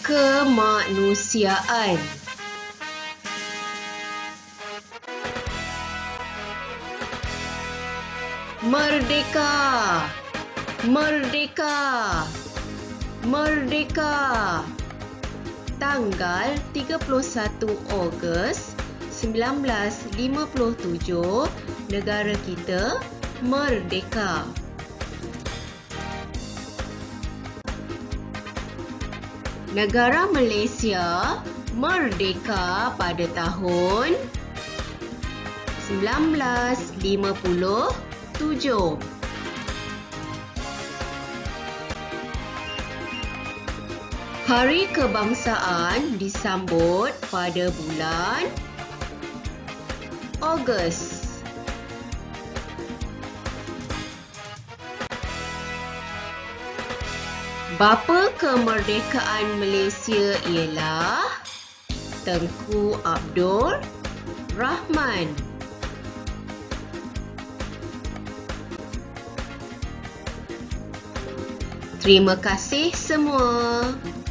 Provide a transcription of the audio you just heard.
Kemanusiaan. Merdeka, merdeka, merdeka. Tanggal 31 Ogos 1957, negara kita merdeka. Negara Malaysia merdeka pada tahun 1957. Hari Kebangsaan disambut pada bulan Ogos. Bapa kemerdekaan Malaysia ialah Tengku Abdul Rahman. Terima kasih semua.